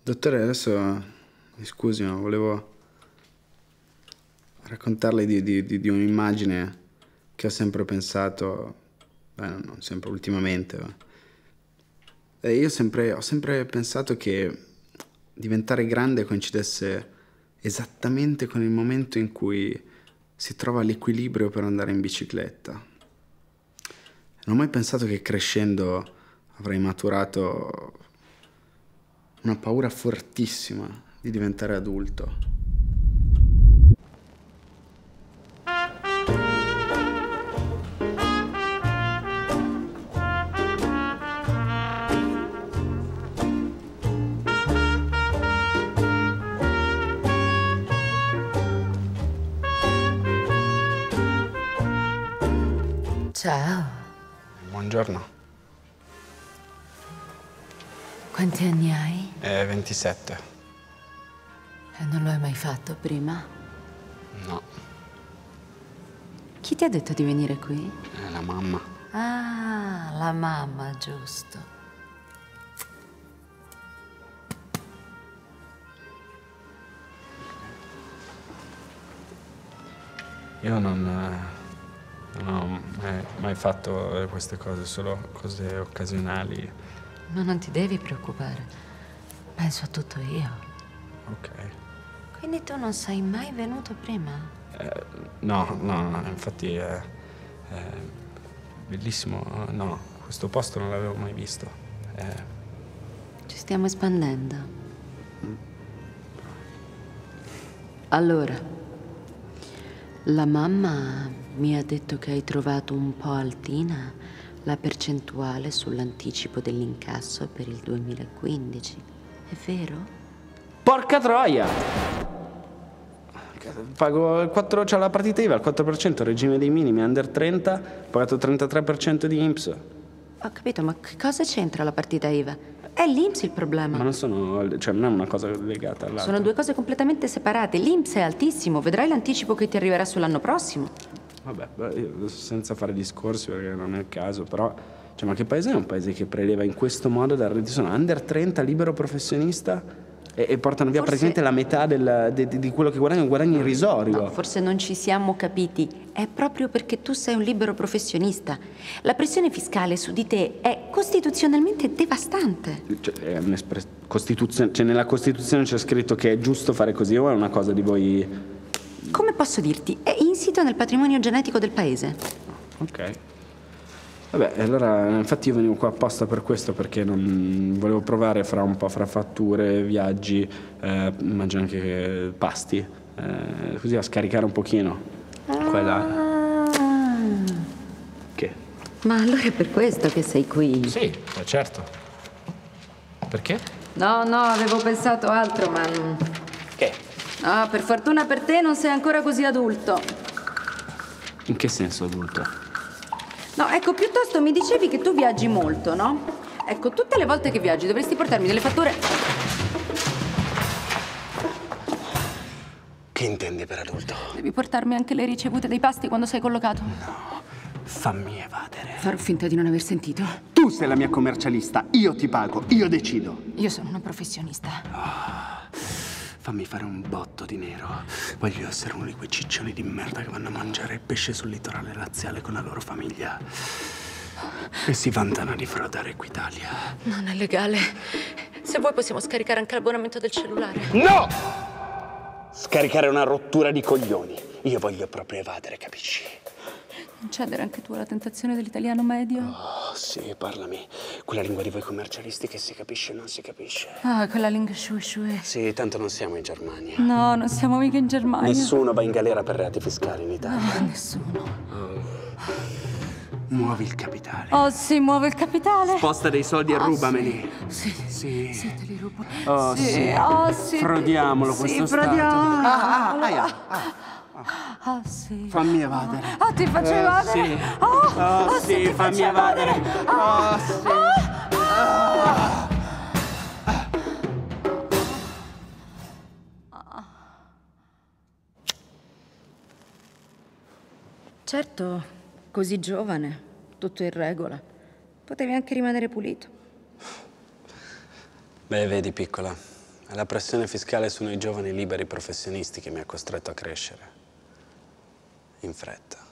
Dottore, adesso mi scusi, ma volevo raccontarle di un'immagine che ho sempre pensato, non sempre, ultimamente. Io ho sempre pensato che diventare grande coincidesse esattamente con il momento in cui si trova l'equilibrio per andare in bicicletta. Non ho mai pensato che crescendo avrei maturato una paura fortissima di diventare adulto. Ciao. Buongiorno. Quanti anni hai? 27. E non lo hai mai fatto prima? No. Chi ti ha detto di venire qui? La mamma. Ah, la mamma, giusto. Io non ho mai fatto queste cose, solo cose occasionali. Ma non ti devi preoccupare. Penso a tutto io. Ok. Quindi tu non sei mai venuto prima? No, infatti è bellissimo. No, questo posto non l'avevo mai visto. Ci stiamo espandendo. Allora, la mamma mi ha detto che hai trovato un po' altina la percentuale sull'anticipo dell'incasso per il 2015. È vero? Porca troia! Pago il 4, c'è la partita IVA, il 4%, regime dei minimi, under 30, ho pagato il 33% di INPS. Ho capito, ma che cosa c'entra la partita IVA? È l'INPS il problema. Ma non è una cosa legata all'altra. Sono due cose completamente separate. L'INPS è altissimo, vedrai l'anticipo che ti arriverà sull'anno prossimo. Vabbè, io senza fare discorsi perché non è il caso, però, ma che paese è un paese che preleva in questo modo dal reddito? Sono under 30, libero professionista e portano via praticamente la metà di quello che guadagni, un guadagno irrisorio. No, forse non ci siamo capiti. È proprio perché tu sei un libero professionista. La pressione fiscale su di te è costituzionalmente devastante. Nella Costituzione c'è scritto che è giusto fare così o è una cosa di voi? Come posso dirti? È insito nel patrimonio genetico del paese. Ok. Vabbè, allora, infatti io venivo qua apposta per questo, perché non volevo provare fra un po', fra fatture, viaggi, immagino anche pasti, così a scaricare un pochino. Quella. Che? Ma allora è per questo che sei qui? Sì, certo. Perché? No, avevo pensato altro, ma... Che? No, per fortuna per te non sei ancora così adulto. In che senso adulto? No, ecco, piuttosto mi dicevi che tu viaggi molto, no? Ecco, tutte le volte che viaggi dovresti portarmi delle fatture... Che intendi per adulto? Devi portarmi anche le ricevute dei pasti quando sei collocato. No, fammi evadere. Farò finta di non aver sentito. Tu sei la mia commercialista, io ti pago, io decido. Io sono una professionista. Fammi fare un botto di nero. Voglio essere uno di quei ciccioni di merda che vanno a mangiare pesce sul litorale laziale con la loro famiglia e si vantano di frodare Equitalia. Non è legale. Se vuoi possiamo scaricare anche l'abbonamento del cellulare. No! Scaricare una rottura di coglioni. Io voglio proprio evadere, capisci? Non cedere anche tu alla tentazione dell'italiano medio? Oh, sì, parlami. Quella lingua di voi commercialisti che si capisce o non si capisce. Ah, quella lingua shui. Sì, tanto non siamo in Germania. No, non siamo mica in Germania. Nessuno va in galera per reati fiscali in Italia. No, nessuno. Muovi il capitale. Oh, sì, muove il capitale. Sposta dei soldi e rubameli. Sì, Sì. te li rubo. Oh, sì. Oh, sì. Frodiamolo questo stato. Frodiamo. Ah, sì. Fammi evadere. Ah, ti faccio evadere? Sì. Oh, sì, ti fammi faccio evadere. Oh, sì. Certo, così giovane, tutto in regola. Potevi anche rimanere pulito. Beh, vedi, piccola, È la pressione fiscale su noi giovani liberi professionisti che mi ha costretto a crescere in fretta.